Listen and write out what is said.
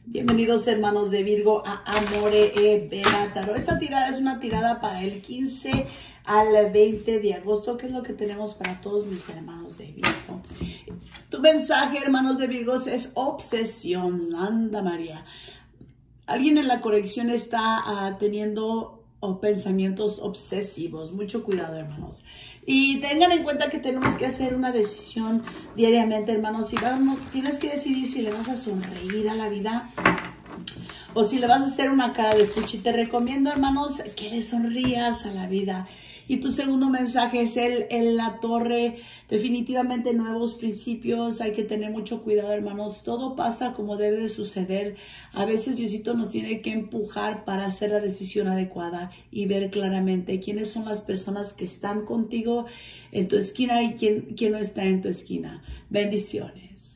Bienvenidos hermanos de Virgo a Amore e Vela Tarot. Esta tirada es una tirada para el 15 al 20 de agosto, que es lo que tenemos para todos mis hermanos de Virgo. Tu mensaje, hermanos de Virgo, es obsesión. Santa María. Alguien en la conexión está teniendo pensamientos obsesivos. Mucho cuidado, hermanos. Y tengan en cuenta que tenemos que hacer una decisión diariamente, hermanos. Tienes que decidir si le vas a sonreír a la vida o si le vas a hacer una cara de fuchi. Te recomiendo, hermanos, que le sonrías a la vida. Y tu segundo mensaje es la torre. Definitivamente nuevos principios. Hay que tener mucho cuidado, hermanos. Todo pasa como debe de suceder. A veces Diosito nos tiene que empujar para hacer la decisión adecuada y ver claramente quiénes son las personas que están contigo en tu esquina y quién no está en tu esquina. Bendiciones.